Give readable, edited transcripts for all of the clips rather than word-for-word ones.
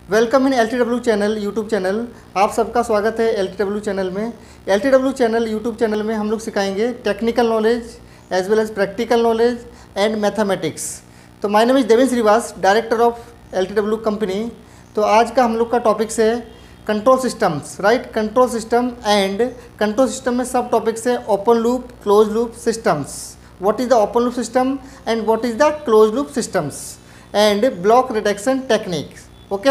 Welcome in LTW channel YouTube channel. आप सबका स्वागत है LTW चैनल में। LTW चैनल यूट्यूब चैनल में हम लोग सिखाएंगे technical knowledge as well as practical knowledge and mathematics. तो my name is Deven Shrivas, director of LTW company. तो आज का हम लोग का टॉपिक्स है control systems, right. Control system and control system में सब टॉपिक्स है open loop, close loop systems. What is the open loop system and what is the close loop systems and block reduction techniques. Okay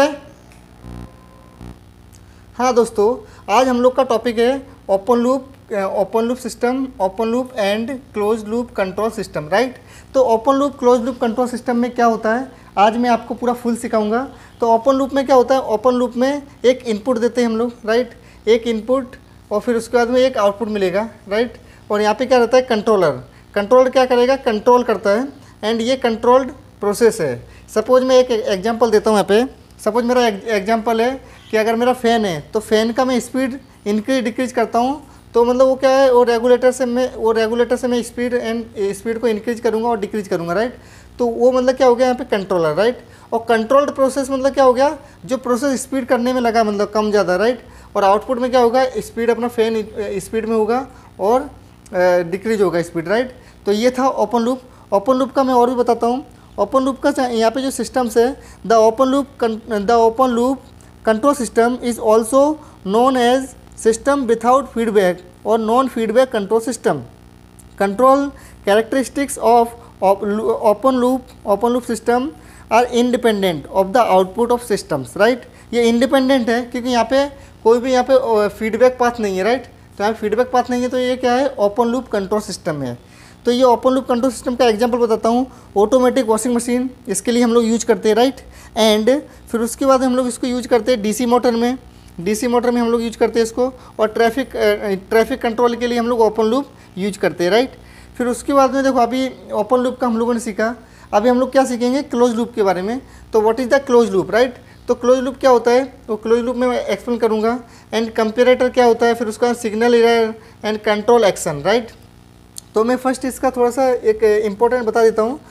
हाँ दोस्तों, आज हम लोग का topic है open loop system, open loop and close loop control system, right. तो open loop close loop control system में क्या होता है आज मैं आपको पूरा फुल सिखाऊंगा। तो ओपन लूप में क्या होता है, ओपन लूप में एक इनपुट देते हैं हम लोग, राइट। एक इनपुट और फिर उसके बाद में एक आउटपुट मिलेगा, राइट। और यहाँ पे क्या रहता है, कंट्रोलर क्या करेगा, कंट्रोल करता है एंड ये कंट्रोल्ड प्रोसेस है। सपोज मैं एक एग्जांपल देता हूँ यहाँ पे। सपोज मेरा एग्जांपल है कि अगर मेरा फ़ैन है तो फ़ैन का मैं स्पीड इंक्रीज डिक्रीज करता हूँ, तो मतलब वो क्या है, वो रेगुलेटर से मैं स्पीड को इंक्रीज करूँगा और डिक्रीज करूँगा, राइट। तो वो मतलब क्या हो गया यहाँ पे कंट्रोलर, राइट। और कंट्रोल्ड प्रोसेस मतलब क्या हो गया, जो प्रोसेस स्पीड करने में लगा मतलब कम ज़्यादा, राइट। और आउटपुट में क्या होगा, स्पीड अपना फ़ैन स्पीड में होगा और डिक्रीज होगा स्पीड, राइट। तो ये था ओपन लूप। ओपन लूप का मैं और भी बताता हूँ। ओपन लूप का यहाँ पे जो सिस्टम्स है, the open loop control system is also known as system without feedback और non feedback control system. Control characteristics of open loop system are independent of the output of systems, right. ये independent है क्योंकि यहाँ पे कोई भी यहाँ पे फीडबैक पाथ नहीं है, राइट। तो यहाँ फीडबैक पाथ नहीं है, तो ये क्या है, ओपन लूप कंट्रोल सिस्टम है। तो ये ओपन लूप कंट्रोल सिस्टम का एग्जांपल बताता हूँ। ऑटोमेटिक वॉशिंग मशीन, इसके लिए हम लोग यूज करते हैं, राइट। एंड फिर उसके बाद हम लोग इसको यूज करते हैं डीसी मोटर में हम लोग यूज करते हैं इसको। और ट्रैफिक कंट्रोल के लिए हम लोग ओपन लूप यूज करते हैं, राइट। फिर उसके बाद में देखो, अभी ओपन लूप का हम लोगों ने सीखा, अभी हम लोग क्या सीखेंगे, क्लोज लूप के बारे में। तो what is the close loop, right. तो क्लोज लूप क्या होता है, तो क्लोज लूप में मैं एक्सप्लेन करूँगा। एंड कंपेरेटर क्या होता है, फिर उसका signal error and control action, right. तो मैं फर्स्ट इसका थोड़ा सा एक इम्पोर्टेंट बता देता हूँ।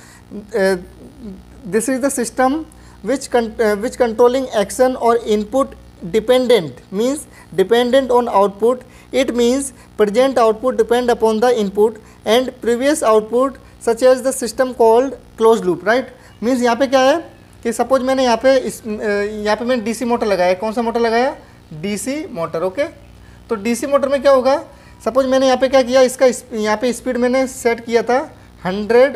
This is the system which controlling action और input dependent on output. It means present output depend upon the input and previous output such as the system called close loop, right. Means यहाँ पे क्या है कि suppose मैंने यहाँ पे मैंने डीसी मोटर लगाया। कौन सा मोटर लगाया, डीसी मोटर, ओके। तो डीसी मोटर में क्या होगा, सपोज मैंने यहाँ पे क्या किया, इसका यहाँ पे स्पीड मैंने सेट किया था 100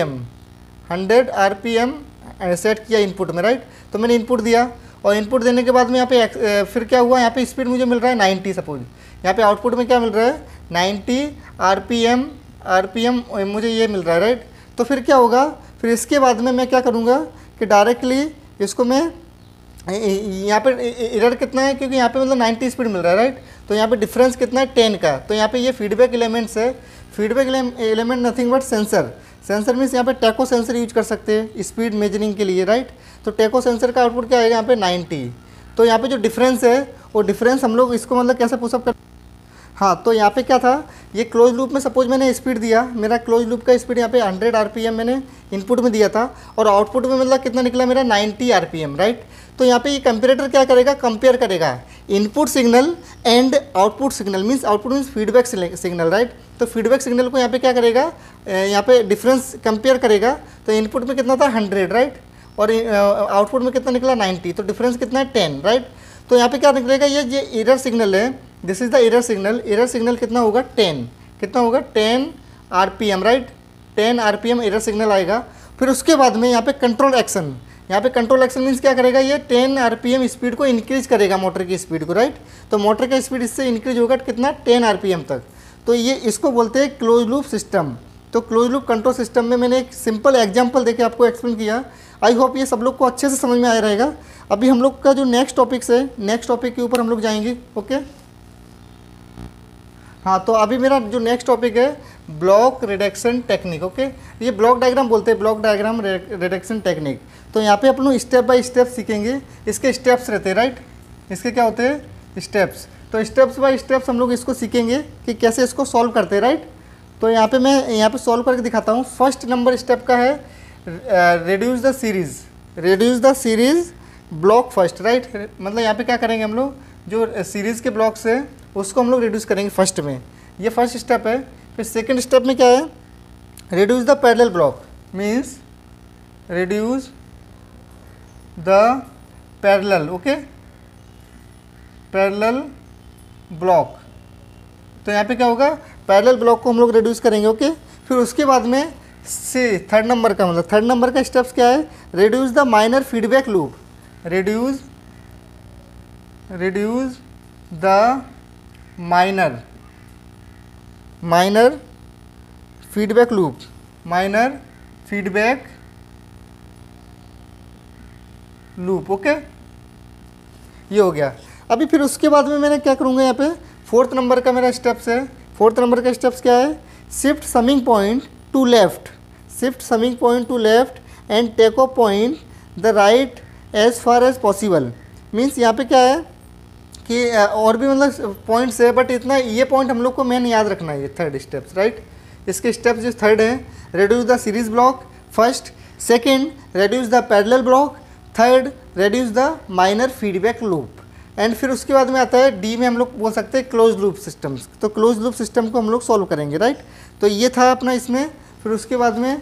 आरपीएम सेट किया इनपुट में, राइट। तो मैंने इनपुट दिया और इनपुट देने के बाद में यहाँ पे फिर क्या हुआ, यहाँ पे स्पीड मुझे मिल रहा है 90। सपोज यहाँ पे आउटपुट में क्या मिल रहा है, 90 आरपीएम मुझे ये मिल रहा है, राइट। तो फिर क्या होगा, फिर इसके बाद में मैं क्या करूँगा कि डायरेक्टली इसको मैं यहाँ पे एरर कितना है, क्योंकि यहाँ पे मतलब 90 स्पीड मिल रहा है, राइट। तो यहाँ पे डिफरेंस कितना है, 10 का। तो यहाँ पे ये फीडबैक एलिमेंट्स है। Feedback element nothing but sensor means यहाँ पे टैको सेंसर यूज कर सकते हैं स्पीड मेजरिंग के लिए, राइट। तो टैको सेंसर का आउटपुट क्या आएगा, यहाँ पे 90। तो यहाँ पे जो डिफरेंस है वो डिफरेंस हम लोग इसको मतलब कैसे पुशअप कर, हाँ। तो यहाँ पे क्या था, ये क्लोज लूप में सपोज मैंने स्पीड दिया, मेरा क्लोज लूप का स्पीड यहाँ पे 100 आरपीएम मैंने इनपुट में दिया था और आउटपुट में मतलब कितना निकला मेरा 90 आरपीएम, राइट। तो यहाँ पे ये कंपेरेटर क्या करेगा, कंपेयर करेगा input signal and output signal. Means output means feedback signal, right. तो फीडबैक सिग्नल को यहाँ पे क्या करेगा, यहाँ पे डिफरेंस कंपेयर करेगा। तो इनपुट में कितना था 100, राइट। और आउटपुट में कितना निकला 90। तो डिफरेंस कितना है 10, राइट। तो यहाँ पे क्या निकलेगा, ये एरर सिग्नल है, this is the error signal. Error signal कितना होगा, 10। कितना होगा, 10 RPM, right. 10 RPM error signal आएगा। फिर उसके बाद में यहाँ पे कंट्रोल एक्शन, यहाँ पे कंट्रोल एक्शन मीन्स क्या करेगा, ये 10 आरपीएम स्पीड को इंक्रीज करेगा, मोटर की स्पीड को, राइट। तो मोटर का स्पीड इससे इंक्रीज होगा कितना, 10 आरपीएम तक। तो ये इसको बोलते हैं क्लोज लूप सिस्टम। तो क्लोज लूप कंट्रोल सिस्टम में मैंने एक सिंपल एग्जाम्पल देके आपको एक्सप्लेन किया। आई होप ये सब लोग को अच्छे से समझ में आया रहेगा। अभी हम लोग का जो नेक्स्ट टॉपिक्स है, नेक्स्ट टॉपिक के ऊपर हम लोग जाएंगे, ओके। हाँ, तो अभी मेरा जो नेक्स्ट टॉपिक है ब्लॉक रिडक्शन टेक्निक, ओके। ये ब्लॉक डायग्राम बोलते हैं, ब्लॉक डायग्राम रिडक्शन टेक्निक। तो यहाँ पे अपन स्टेप बाय स्टेप सीखेंगे। इसके स्टेप्स रहते हैं, राइट। इसके क्या होते हैं, स्टेप्स। तो स्टेप्स बाय स्टेप्स हम लोग इसको सीखेंगे कि कैसे इसको सॉल्व करते हैं, राइट। तो यहाँ पे मैं यहाँ पे सॉल्व करके दिखाता हूँ। फर्स्ट नंबर स्टेप का है reduce the series block first, right. मतलब यहाँ पे क्या करेंगे हम लोग, जो सीरीज़ के ब्लॉक्स है उसको हम लोग रिड्यूस करेंगे फर्स्ट में, ये फर्स्ट स्टेप है। फिर सेकेंड स्टेप में क्या है, reduce the parallel block, means reduce the parallel, okay, parallel block. तो यहाँ पे क्या होगा, पैरेलल ब्लॉक को हम लोग रिड्यूस करेंगे, ओके। फिर उसके बाद में से थर्ड नंबर का मतलब थर्ड नंबर का स्टेप्स क्या है, reduce the minor feedback loop, reduce the minor feedback loop, minor feedback loop, okay, ये हो गया। अभी फिर उसके बाद में मैंने क्या करूँगा, यहाँ पे फोर्थ नंबर का मेरा स्टेप्स है। फोर्थ नंबर का स्टेप्स क्या है, shift summing point to left, shift summing point to left and take off point the right as far as possible. Means यहाँ पे क्या है कि और भी मतलब पॉइंट्स है, बट इतना ये पॉइंट हम लोग को मेन याद रखना है, ये थर्ड स्टेप्स, राइट। इसके स्टेप्स जो थर्ड है, reduce the series block first, second reduce the parallel block, third reduce the minor feedback loop, and फिर उसके बाद में आता है डी में हम लोग बोल सकते हैं क्लोज लूप सिस्टम्स। तो क्लोज लूप सिस्टम को हम लोग सॉल्व करेंगे, राइट। तो ये था अपना इसमें। फिर उसके बाद में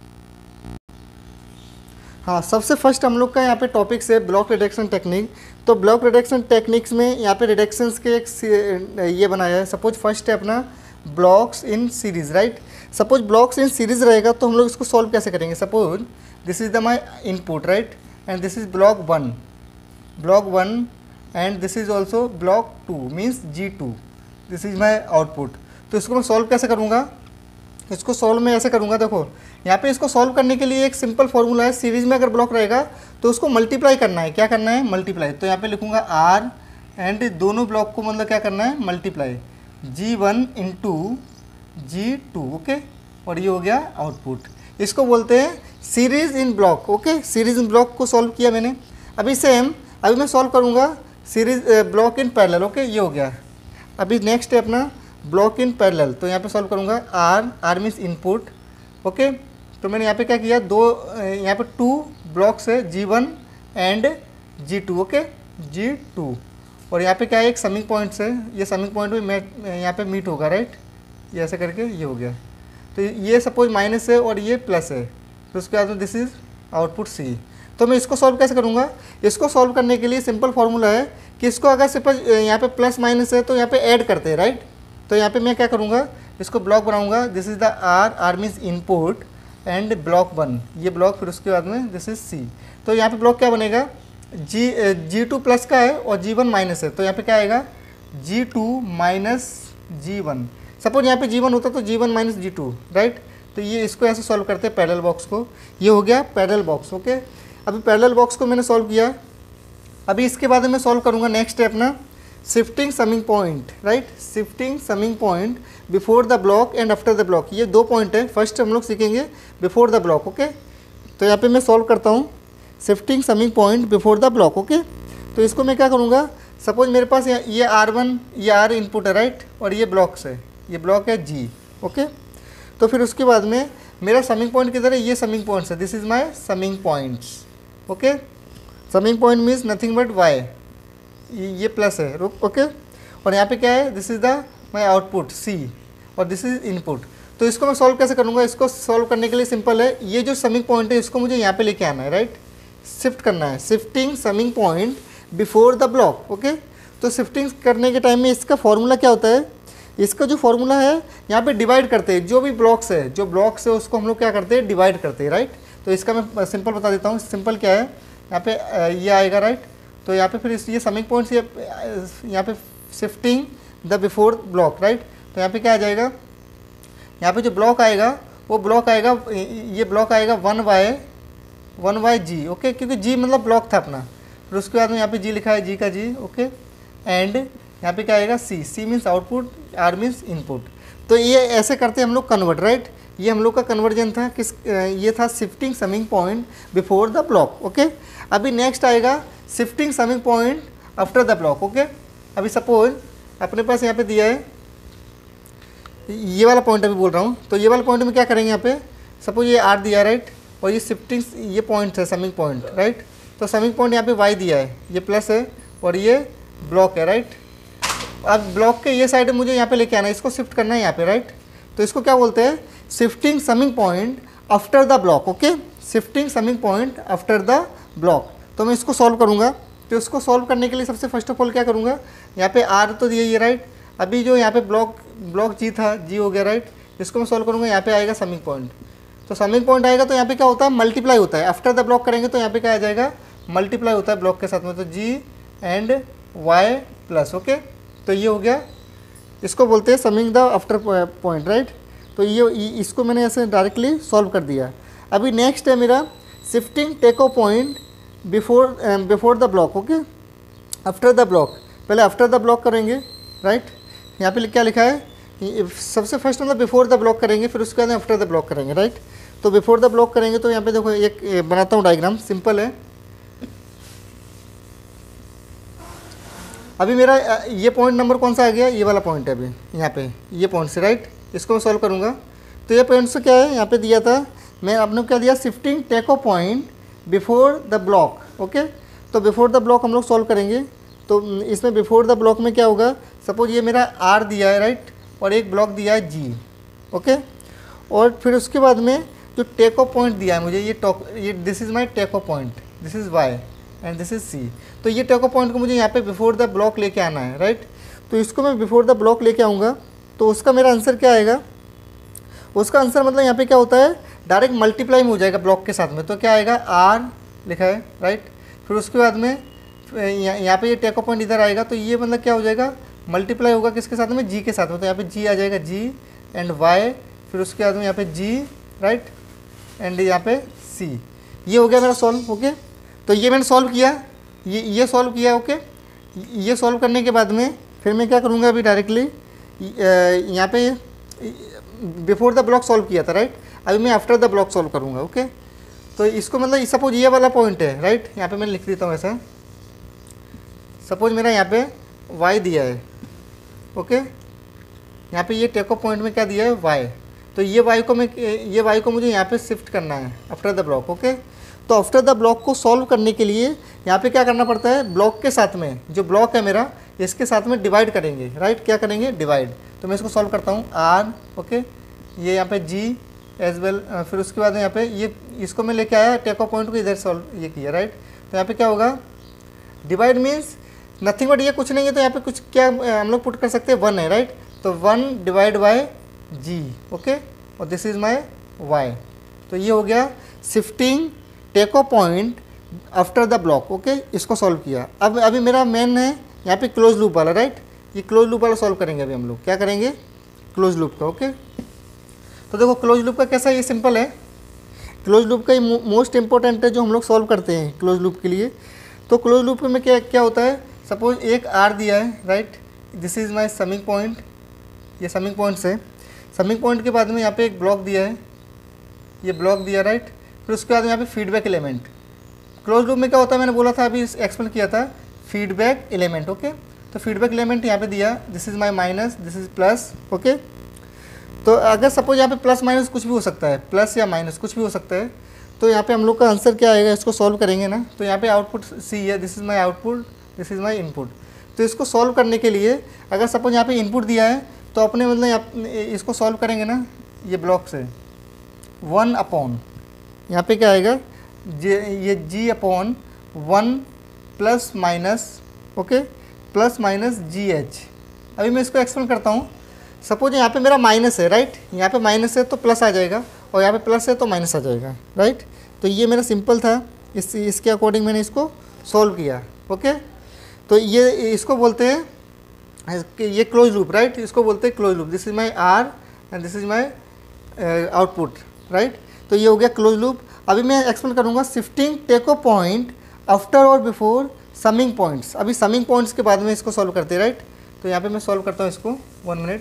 हाँ, सबसे फर्स्ट हम लोग का यहाँ पे टॉपिक्स है ब्लॉक रिडक्शन टेक्निक। तो ब्लॉक रिडक्शन टेक्निक्स में यहाँ पे रिडक्शंस के एक ये बनाया है। सपोज फर्स्ट है अपना blocks in series, right. Suppose blocks in series रहेगा तो हम लोग इसको सॉल्व कैसे करेंगे। Suppose this is the my input, right, and this is block one and this is also block 2 means G2, this is my output. तो इसको मैं सॉल्व कैसे करूँगा, इसको सॉल्व मैं ऐसे करूँगा, देखो यहाँ पे इसको सॉल्व करने के लिए एक सिंपल फॉर्मूला है। सीरीज में अगर ब्लॉक रहेगा तो उसको मल्टीप्लाई करना है। क्या करना है, मल्टीप्लाई। तो यहाँ पे लिखूँगा R एंड दोनों ब्लॉक को मतलब क्या करना है, multiply, G1 into G2, okay, और ये हो गया आउटपुट। इसको बोलते हैं series in block, okay. Series in block को सॉल्व किया मैंने। अभी सेम अभी मैं सॉल्व करूँगा series block in parallel, okay, ये हो गया। अभी नेक्स्ट है अपना ब्लॉक इन पैरेलल। तो यहाँ पे सॉल्व करूँगा R मीन्स इनपुट, ओके। तो मैंने यहाँ पे क्या किया, यहाँ पे 2 ब्लॉक्स है G1 and G2, okay, G2, और यहाँ पे क्या है, एक समिंग पॉइंट्स है। ये समिंग पॉइंट में यहाँ पे मीट होगा, राइट, ये ऐसे करके ये हो गया। तो ये सपोज माइनस है और ये प्लस है, तो उसके बाद दिस इज आउटपुट C। तो मैं इसको सॉल्व कैसे करूँगा, इसको सॉल्व करने के लिए सिंपल फार्मूला है कि इसको अगर सपोज यहाँ पे प्लस माइनस है तो यहाँ पे ऐड करते हैं, राइट। तो यहाँ पे मैं क्या करूँगा, इसको ब्लॉक बनाऊँगा, this is the R means input and block 1, ये ब्लॉक, फिर उसके बाद में दिस इज C। तो यहाँ पे ब्लॉक क्या बनेगा, G2 प्लस का है और G1 माइनस है, तो यहाँ पे क्या आएगा, G2 माइनस G1। सपोज यहाँ पे G1 होता तो G1 माइनस G2, राइट। तो ये इसको ऐसे सॉल्व करते हैं पैरेलल बॉक्स को, ये हो गया पैरेलल बॉक्स, ओके। अभी पैरेलल बॉक्स को मैंने सॉल्व किया। अभी इसके बाद मैं सॉल्व करूँगा नेक्स्ट है अपना shifting summing point, right, shifting summing point before the block and after the block. ये 2 पॉइंट है। फर्स्ट हम लोग सीखेंगे बिफोर द ब्लॉक, ओके। तो यहाँ पे मैं सॉल्व करता हूँ shifting summing point before the block, okay. तो इसको मैं क्या करूँगा, सपोज मेरे पास ये R1, ये R इनपुट है, राइट, और ये ब्लॉक्स है, ये ब्लॉक है G, ओके। तो फिर उसके बाद में मेरा समिंग पॉइंट किधर है, ये समिंग पॉइंट्स है, this is my summing points, okay. Summing point means nothing but Y, ये प्लस है, ओके। और यहाँ पे क्या है, this is the my output C और दिस इज इनपुट। तो इसको मैं सॉल्व कैसे करूँगा, इसको सॉल्व करने के लिए सिंपल है, ये जो समिंग पॉइंट है इसको मुझे यहाँ पे लेके आना है, राइट, शिफ्ट करना है, shifting summing point before the block, okay. तो शिफ्टिंग करने के टाइम में इसका फॉर्मूला क्या होता है, इसका जो फॉर्मूला है यहाँ पे डिवाइड करते हैं, जो भी ब्लॉक्स है, जो ब्लॉक्स है उसको हम लोग क्या करते हैं, डिवाइड करते हैं, राइट। तो इसका मैं सिंपल बता देता हूँ। सिंपल क्या है, यहाँ पे ये आएगा, राइट। तो यहाँ पे फिर ये समिंग पॉइंट्स, यहाँ पे shifting the before block, right. तो यहाँ पे क्या आ जाएगा, यहाँ पे जो ब्लॉक आएगा वो ब्लॉक आएगा, ये ब्लॉक आएगा 1/G, ओके, क्योंकि G मतलब ब्लॉक था अपना। फिर उसके बाद में यहाँ पे G लिखा है, G का G, ओके। एंड यहाँ पे क्या आएगा, C means output, R means input. तो ये ऐसे करते हैं हम लोग कन्वर्ट, राइट। ये हम लोग का कन्वर्जन था किस, ये था shifting summing point before the block, okay. अभी नेक्स्ट आएगा shifting summing point after the block, okay. अभी सपोज अपने पास यहाँ पे दिया है ये वाला पॉइंट, अभी बोल रहा हूँ। तो ये वाला पॉइंट में क्या करेंगे, यहाँ पे सपोज ये R दिया, राइट, और ये शिफ्टिंग, ये पॉइंट है समिंग पॉइंट, राइट। तो समिंग पॉइंट यहाँ पे y दिया है, ये प्लस है और ये ब्लॉक है, राइट। अब ब्लॉक के ये साइड मुझे यहाँ पे लेके आना है, इसको शिफ्ट करना है यहाँ पे, राइट। तो इसको क्या बोलते हैं, shifting summing point after the block, okay, shifting summing point after the block. तो मैं इसको सॉल्व करूँगा। तो इसको सॉल्व करने के लिए सबसे फर्स्ट ऑफ ऑल क्या करूँगा, यहाँ पे r तो दिया ही, राइट। अभी जो यहाँ पे ब्लॉक g था, g हो गया, राइट। इसको मैं सॉल्व करूँगा, यहाँ पे आएगा समिंग पॉइंट। तो समिंग पॉइंट आएगा तो यहाँ पे क्या होता है, मल्टीप्लाई होता है। आफ्टर द ब्लॉक करेंगे तो यहाँ पे क्या आ जाएगा, मल्टीप्लाई होता है ब्लॉक के साथ में, तो g and y plus, okay. तो ये हो गया, इसको बोलते हैं summing the after point, right. तो ये इसको मैंने ऐसे डायरेक्टली सॉल्व कर दिया। अभी नेक्स्ट है मेरा shifting take off point before the block, okay, after the block. पहले आफ्टर द ब्लॉक करेंगे, राइट। यहाँ पे क्या लिखा है, सबसे फर्स्ट मतलब बिफोर द ब्लॉक करेंगे, फिर उसके बाद आफ्टर द ब्लॉक करेंगे, राइट। तो बिफोर द ब्लॉक करेंगे तो यहाँ पे देखो एक बनाता हूँ डायग्राम, सिंपल है। अभी मेरा ये पॉइंट नंबर कौन सा आ गया, ये वाला पॉइंट है अभी यहाँ पे, ये पॉइंट से, राइट। इसको मैं सॉल्व करूँगा। तो ये पॉइंट से क्या है, यहाँ पे दिया था, मैं आपने क्या दिया, shifting take off point before the block, okay. तो बिफोर द ब्लॉक हम लोग सॉल्व करेंगे। तो इसमें बिफोर द ब्लॉक में क्या होगा, सपोज ये मेरा r दिया है, राइट, और एक ब्लॉक दिया है g, ओके। और फिर उसके बाद में जो टेक ऑफ पॉइंट दिया है मुझे, ये this is my take off point, this is y and this is c। तो ये टेक ऑफ पॉइंट को मुझे यहाँ पे बिफोर द ब्लॉक लेके आना है, राइट। तो इसको मैं बिफोर द ब्लॉक लेके आऊँगा, तो उसका मेरा आंसर क्या आएगा, उसका आंसर मतलब यहाँ पे क्या होता है, डायरेक्ट मल्टीप्लाई में हो जाएगा ब्लॉक के साथ में। तो क्या आएगा, r लिखा है, राइट। फिर उसके बाद में यहाँ पे ये टेक ऑफ पॉइंट इधर आएगा, तो ये मतलब क्या हो जाएगा, मल्टीप्लाई होगा किसके साथ में, g के साथ में। तो यहाँ पे g आ जाएगा, g एंड y, फिर उसके बाद में यहाँ पे g, राइट, एंड यहाँ पे c। ये हो गया मेरा सॉल्व, ओके। तो ये मैंने सॉल्व किया, ये सॉल्व किया, ओके। ये सॉल्व करने के बाद में फिर मैं क्या करूँगा, अभी डायरेक्टली यहाँ पे बिफोर द ब्लॉक सॉल्व किया था, राइट। अभी मैं आफ्टर द ब्लॉक सॉल्व करूँगा, ओके। तो इसको मतलब सपोज ये वाला पॉइंट है, राइट। यहाँ पे मैं लिख देता हूँ ऐसा, सपोज मेरा यहाँ पे y दिया है, ओके। यहाँ पे ये टेक ऑफ पॉइंट में क्या दिया है, y। तो ये y को मुझे यहाँ पे शिफ्ट करना है आफ्टर द ब्लॉक, ओके। तो आफ्टर द ब्लॉक को सॉल्व करने के लिए यहाँ पे क्या करना पड़ता है, ब्लॉक के साथ में, जो ब्लॉक है मेरा, इसके साथ में डिवाइड करेंगे, राइट। क्या करेंगे, डिवाइड। तो मैं इसको सॉल्व करता हूँ, r, ओके, ये यहाँ पे g एज वेल। फिर उसके बाद यहाँ पे ये इसको मैं लेके आया, टेक ऑफ पॉइंट को इधर सॉल्व ये किया, राइट। तो यहाँ पे क्या होगा, डिवाइड मीन्स नथिंग बट ये कुछ नहीं है, तो यहाँ पे कुछ क्या हम लोग पुट कर सकते हैं, 1 है, राइट। तो 1 डिवाइड बाय g, ओके, और दिस इज़ माई y। तो ये हो गया shifting take off point after the block, okay. इसको सॉल्व किया। अब अभी मेरा मेन है यहाँ पे क्लोज लूप वाला, राइट। ये क्लोज लूप वाला सॉल्व करेंगे अभी हम लोग, क्या करेंगे, क्लोज लूप का, ओके। तो देखो क्लोज लूप का कैसा, ये सिंपल है। क्लोज लूप का ये मोस्ट इंपॉर्टेंट है जो हम लोग सॉल्व करते हैं क्लोज लूप के लिए। तो क्लोज लूप में क्या होता है, सपोज एक r दिया है, right, this is my summing point, ये समिंग पॉइंट्स है। समिंग पॉइंट के बाद में यहाँ पे एक ब्लॉक दिया है, ये ब्लॉक दिया, राइट। फिर उसके बाद यहाँ पे फीडबैक एलिमेंट। क्लोज लूप में क्या होता है, मैंने बोला था अभी, एक्सप्लेन किया था, फीडबैक एलिमेंट, ओके। तो फीडबैक एलिमेंट यहाँ पे दिया, this is my minus, this is plus, okay. तो अगर सपोज यहाँ पे प्लस माइनस कुछ भी हो सकता है, प्लस या माइनस कुछ भी हो सकता है, तो यहाँ पे हम लोग का आंसर क्या आएगा, इसको सॉल्व करेंगे ना। तो यहाँ पे आउटपुट सी है, this is my output, this is my input. तो इसको सॉल्व करने के लिए अगर सपोज यहाँ पे इनपुट दिया है, तो अपने मतलब इसको सॉल्व करेंगे ना, ये ब्लॉक से 1 अपॉन, यहाँ पे क्या आएगा, ये g upon 1 plus minus, okay, plus minus GH। अभी मैं इसको एक्सप्लेन करता हूँ। सपोज यहाँ पे मेरा माइनस है, राइट, यहाँ पे माइनस है तो प्लस आ जाएगा, और यहाँ पे प्लस है तो माइनस आ जाएगा, राइट। तो ये मेरा सिंपल था, इसके अकॉर्डिंग मैंने इसको सॉल्व किया, ओके। तो ये इसको बोलते हैं, ये क्लोज लूप, राइट, इसको बोलते हैं close loop. This is my r and this is my output, right. तो ये हो गया क्लोज लूप। अभी मैं एक्सप्लेन करूँगा shifting take off point after और बिफोर समिंग पॉइंट्स। अभी समिंग पॉइंट्स के बाद में इसको सॉल्व करते हैं, राइट। तो यहाँ पे मैं सॉल्व करता हूँ इसको, 1 मिनट।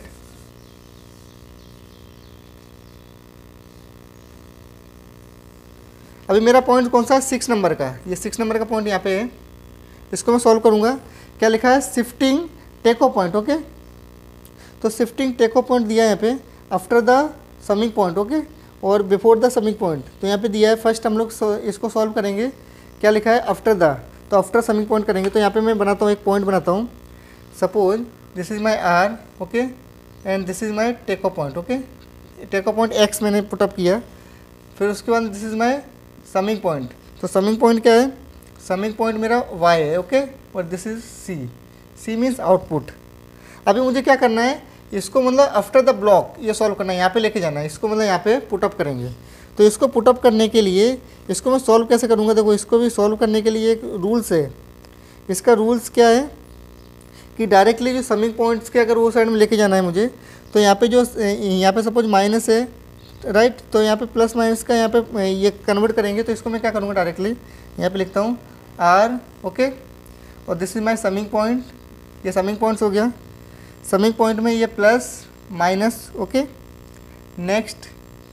अभी मेरा पॉइंट कौन सा है, 6 नंबर का, ये 6 नंबर का पॉइंट यहाँ पे है। इसको मैं सॉल्व करूँगा। क्या लिखा है, shifting take off point, okay. तो शिफ्टिंग टेक ऑफ पॉइंट दिया है यहाँ पे after the summing point, okay, और बिफोर द समिंग पॉइंट। तो यहाँ पे दिया है, फर्स्ट हम लोग इसको सॉल्व करेंगे। क्या लिखा है आफ्टर द, तो आफ्टर समिंग पॉइंट करेंगे। तो यहाँ पे मैं बनाता हूँ, एक पॉइंट बनाता हूँ। Suppose this is my R, okay, and this is my take off point, okay. Take off point X मैंने पुटअप किया। फिर उसके बाद this is my summing point. तो समिंग पॉइंट क्या है, समिंग पॉइंट मेरा वाई है, ओके, और this is C. C means output. अभी मुझे क्या करना है, इसको मतलब आफ्टर द ब्लॉक ये सॉल्व करना है, यहाँ पे लेके जाना है इसको, मतलब यहाँ पे पुटअप करेंगे। तो इसको पुटअप करने के लिए इसको मैं सॉल्व कैसे करूँगा, देखो इसको भी सॉल्व करने के लिए एक रूल्स है। इसका रूल्स क्या है कि डायरेक्टली जो समिंग पॉइंट्स के अगर वो साइड में लेके जाना है मुझे, तो यहाँ पे जो यहाँ पे सपोज माइनस है, राइट, तो यहाँ पे प्लस माइनस का यहाँ पे ये कन्वर्ट करेंगे। तो इसको मैं क्या करूँगा, डायरेक्टली यहाँ पे लिखता हूँ आर, ओके, और this is my summing point. ये समिंग पॉइंट्स हो गया। समिंग पॉइंट में ये प्लस माइनस, ओके। नेक्स्ट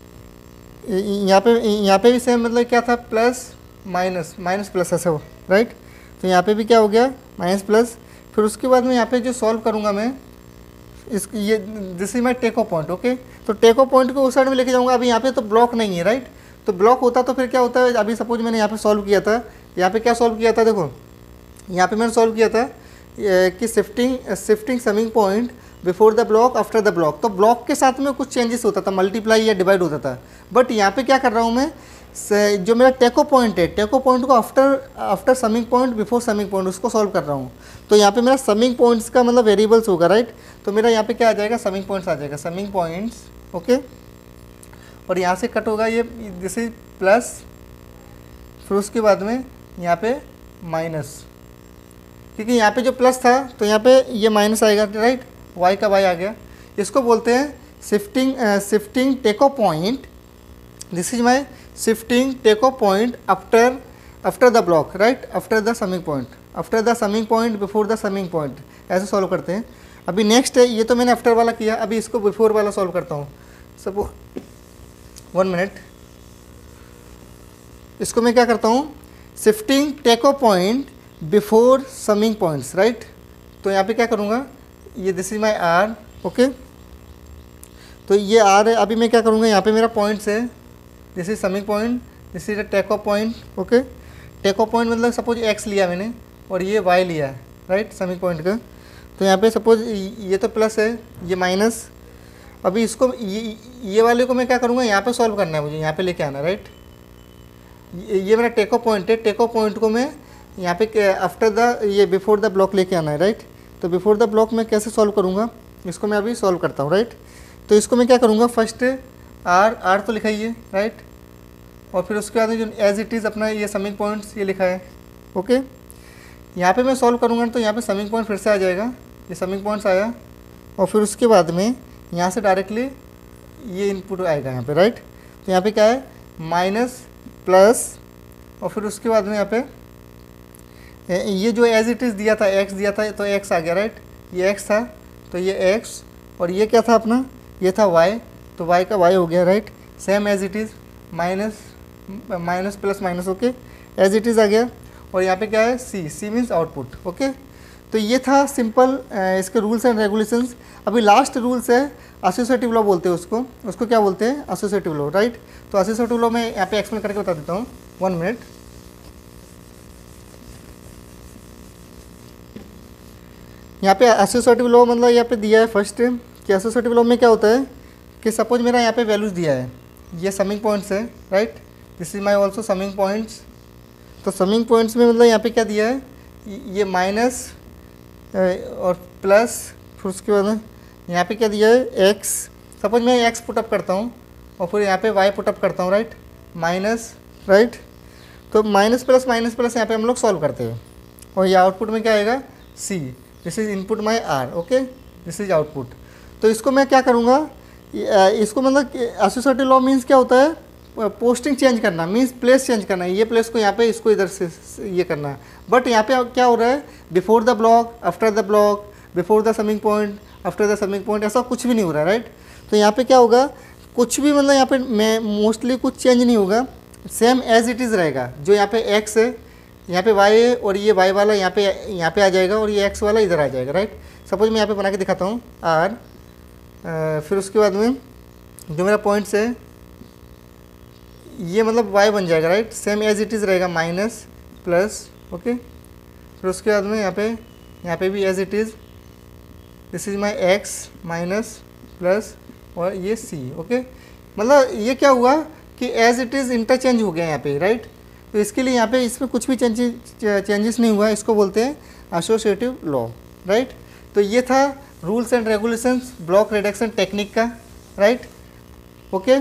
यहाँ पे भी सेम, मतलब क्या था, प्लस माइनस, माइनस प्लस ऐसा हो, राइट। तो यहाँ पे भी क्या हो गया, माइनस प्लस। फिर उसके बाद में यहाँ पे जो सॉल्व करूँगा मैं इस ये this is my take off point, okay. तो टेक ऑफ पॉइंट को उस साइड में लेके जाऊँगा। अभी यहाँ पे तो ब्लॉक नहीं है, राइट। तो ब्लॉक होता तो फिर क्या होता है, अभी सपोज मैंने यहाँ पे सॉल्व किया था, यहाँ पे क्या सॉल्व किया था, देखो यहाँ पे मैंने सॉल्व किया था कि shifting summing point before the block after the block. तो ब्लॉक के साथ में कुछ चेंजेस होता था, मल्टीप्लाई या डिवाइड होता था। बट यहाँ पे क्या कर रहा हूँ मैं, जो मेरा टेको पॉइंट है, टेको पॉइंट को after summing point before summing point उसको सॉल्व कर रहा हूँ। तो यहाँ पे मेरा समिंग पॉइंट्स का मतलब वेरिएबल्स होगा, राइट। तो मेरा यहाँ पे क्या आ जाएगा, समिंग पॉइंट्स आ जाएगा, समिंग पॉइंट्स, ओके। और यहाँ से कट होगा ये, दिस इज प्लस, फिर उसके बाद में यहाँ पे माइनस, क्योंकि यहाँ पे जो प्लस था तो यहाँ पे ये माइनस आएगा, राइट। वाई का वाई आ गया। इसको बोलते हैं shifting take off point. This is my shifting take off point after the block, right, after the summing point, after the summing point before the summing point, ऐसे सॉल्व करते हैं। अभी नेक्स्ट है, ये तो मैंने आफ्टर वाला किया, अभी इसको बिफोर वाला सॉल्व करता हूँ। सब 1 मिनट, इसको मैं क्या करता हूँ, shifting take off point before summing points, right. तो यहाँ पे क्या करूँगा, ये this is my R, okay. तो ये आर है। अभी मैं क्या करूँगा, यहाँ पे मेरा पॉइंट्स है, this is summing point, this is a take off point, okay. Take off point मतलब सपोज एक्स लिया मैंने और ये वाई लिया है, राइट, समिंग पॉइंट का। तो यहाँ पे सपोज ये तो प्लस है, ये माइनस। अभी इसको ये वाले को मैं क्या करूँगा, यहाँ पे सॉल्व करना है मुझे, यहाँ पे लेके आना, राइट। ये मेरा टेक ऑफ पॉइंट है, टेक ऑफ पॉइंट को मैं यहाँ पे आफ्टर द ये बिफोर द ब्लॉक लेके आना है, राइट। तो बिफोर द ब्लॉक मैं कैसे सॉल्व करूँगा, इसको मैं अभी सॉल्व करता हूँ, राइट। तो इसको मैं क्या करूँगा, फर्स्ट आर तो लिखा ही है, राइट। और फिर उसके बाद जो एज इट इज़ अपना ये समिंग पॉइंट्स ये लिखा है, ओके। यहाँ पे मैं सॉल्व करूँगा तो यहाँ पे समिंग पॉइंट फिर से आ जाएगा, ये समिंग पॉइंट्स आया। और फिर उसके बाद में यहाँ से डायरेक्टली ये इनपुट आएगा यहाँ पे, राइट। तो यहाँ पे क्या है, माइनस प्लस, और फिर उसके बाद में यहाँ पे ये जो एज इट इज़ दिया था, एक्स दिया था, तो एक्स आ गया, राइट। ये एक्स था तो ये एक्स, और ये क्या था अपना, ये था वाई, तो वाई का वाई हो गया, right. Same as it is, minus plus minus, okay, as it is आ गया। और यहाँ पे क्या है, सी मीन्स आउटपुट, ओके। तो ये था सिंपल इसके रूल्स एंड रेगुलेशंस। अभी लास्ट रूल्स है एसोसिएटिव लॉ बोलते हैं उसको क्या बोलते हैं, एसोसिएटिव लॉ, राइट। तो एसोसिएटिव लॉ मैं यहाँ पे एक्सप्लेन करके बता देता हूँ, 1 मिनट। यहाँ पे एसोसिएटिव लॉ मतलब यहाँ पे दिया है फर्स्ट कि एसोसिएटिव लॉ में क्या होता है कि सपोज मेरा यहाँ पे वैल्यूज़ दिया है, ये समिंग पॉइंट्स है, right. This is my also summing points. तो समिंग पॉइंट्स में मतलब यहाँ पे क्या दिया है, ये माइनस और प्लस, फिर उसके बाद यहाँ पे क्या दिया है, एक्स। सपोज मैं एक्स पुटअप करता हूँ और फिर यहाँ पे वाई पुटअप करता हूँ, राइट, माइनस, राइट। तो माइनस प्लस यहाँ पे हम लोग सॉल्व करते हैं। और ये आउटपुट में क्या आएगा, C. This is input my R, okay, this is output. तो इसको मैं क्या करूँगा, इसको मतलब एसोसिएटिव लॉ मीन्स क्या होता है, पोस्टिंग चेंज करना, मीन्स प्लेस चेंज करना है, ये प्लेस को यहाँ पे, इसको इधर से ये करना है। बट यहाँ पे क्या हो रहा है, before the block, after the block, before the summing point, after the summing point, ऐसा कुछ भी नहीं हो रहा है, राइट। तो यहाँ पे क्या होगा, कुछ भी मतलब यहाँ पे मैं मोस्टली कुछ चेंज नहीं होगा, सेम एज इट इज़ रहेगा। जो यहाँ पे एक्स है, यहाँ पे वाई है, और ये वाई वाला यहाँ पे आ जाएगा, और ये एक्स वाला इधर आ जाएगा, राइट। सपोज मैं यहाँ पे बना के दिखाता हूँ आर, फिर उसके बाद में जो मेरा पॉइंट्स है ये मतलब वाई बन जाएगा, right. Same as it is रहेगा, माइनस प्लस, ओके। फिर उसके बाद में यहाँ पे भी as it is, this is my X minus plus और ये सी, ओके। मतलब ये क्या हुआ कि एज इट इज़ इंटरचेंज हो गया यहाँ पे, राइट। तो इसके लिए यहाँ पे इसमें कुछ भी चेंजेस नहीं हुआ, इसको बोलते हैं एसोसिएटिव लॉ, राइट। तो ये था rules and regulations block reduction technique का, राइट, ओके।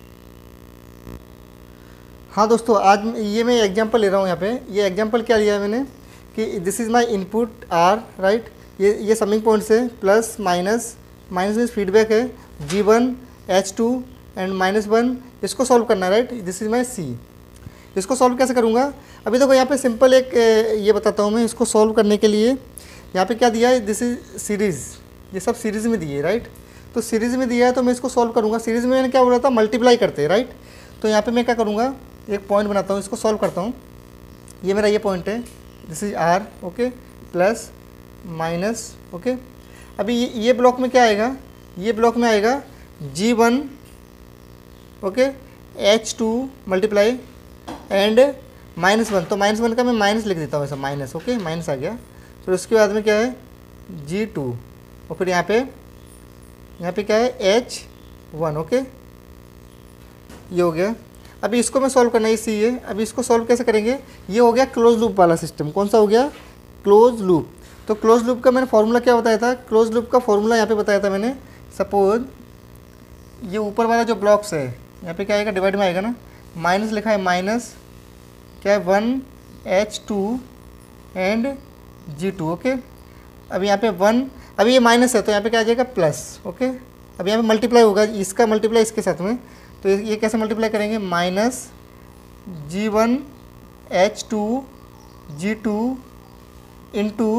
हाँ दोस्तों, आज ये मैं एग्जांपल ले रहा हूँ यहाँ पे। ये एग्जांपल क्या लिया है मैंने कि this is my input R, right. ये समिंग पॉइंट्स है, plus minus, minus means feedback है, G1 H2 एंड -1, इसको सॉल्व करना है, right. This is my C. इसको सॉल्व कैसे करूँगा? अभी देखो यहाँ पे सिंपल एक ये बताता हूँ मैं। इसको सॉल्व करने के लिए यहाँ पे क्या दिया है, दिस इज सीरीज़, ये सब सीरीज़ में दिए, राइट। तो सीरीज़ में दिया है तो मैं इसको सॉल्व करूँगा। सीरीज़ में मैंने क्या बोला था, मल्टीप्लाई करते हैं, राइट। तो यहाँ पे मैं क्या करूँगा, एक पॉइंट बनाता हूँ, इसको सॉल्व करता हूँ। ये मेरा ये पॉइंट है, this is R, okay, plus minus, okay. अभी ये ब्लॉक में क्या आएगा, ये ब्लॉक में आएगा G1, okay, H2 multiply and -1। तो -1 का मैं माइनस लिख देता हूँ, ऐसा माइनस, ओके, माइनस आ गया। फिर उसके बाद में क्या है G2 और फिर यहाँ पे क्या है H1, ओके, ये हो गया। अभी इसको मैं सॉल्व करना है, सी है। अभी इसको सॉल्व कैसे करेंगे, ये हो गया क्लोज लूप वाला सिस्टम। कौन सा हो गया, क्लोज लूप। तो क्लोज लूप का मैंने फॉर्मूला क्या बताया था, क्लोज लूप का फॉर्मूला यहाँ पे बताया था मैंने। सपोज ये ऊपर वाला जो ब्लॉक्स है, यहाँ पे क्या आएगा, डिवाइड में आएगा ना, माइनस लिखा है, माइनस क्या है 1H2 एंड G2, ओके। अभी यहाँ पे 1, अभी ये माइनस है तो यहाँ पे क्या आ जाएगा, प्लस, ओके। अभी यहाँ पे मल्टीप्लाई होगा, इसका मल्टीप्लाई इसके साथ में। तो ये कैसे मल्टीप्लाई करेंगे, minus G1 H2 G2 into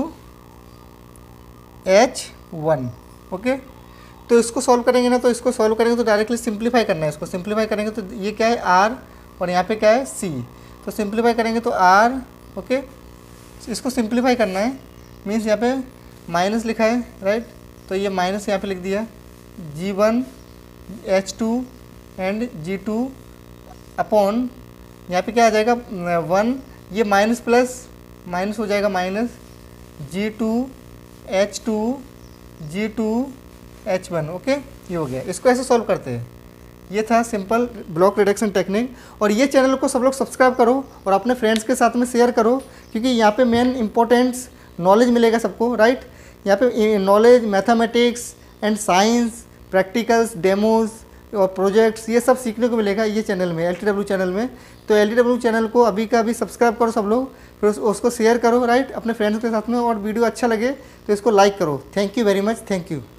H1, okay. तो इसको सॉल्व करेंगे ना, तो इसको सॉल्व करेंगे तो डायरेक्टली सिंप्लीफाई करना है। इसको सिंप्लीफाई करेंगे तो ये क्या है, R और यहाँ पे क्या है, C। तो सिंप्लीफाई करेंगे तो R, ओके। इसको सिंप्लीफाई करना है, मीन्स यहाँ पे माइनस लिखा है, राइट। तो ये माइनस यहाँ पे लिख दिया, G1 H2 and G2 upon यहाँ पे क्या आ जाएगा 1, ये माइनस प्लस माइनस हो जाएगा, minus G2 H2 G2 H1, okay. ये हो गया। इसको ऐसे सॉल्व करते हैं। ये था सिंपल ब्लॉक रिडक्शन टेक्निक। और ये चैनल को सब लोग सब्सक्राइब करो और अपने फ्रेंड्स के साथ में शेयर करो, क्योंकि यहाँ पे मेन इंपॉर्टेंस नॉलेज मिलेगा सबको, राइट। यहाँ पे knowledge, mathematics and science, practicals, demos और प्रोजेक्ट्स, ये सब सीखने को मिलेगा ये चैनल में, LTW चैनल में। तो LTW चैनल को अभी का अभी सब्सक्राइब करो सब लोग, फिर उसको शेयर करो, राइट, अपने फ्रेंड्स के साथ में। और वीडियो अच्छा लगे तो इसको लाइक करो। Thank you very much, thank you.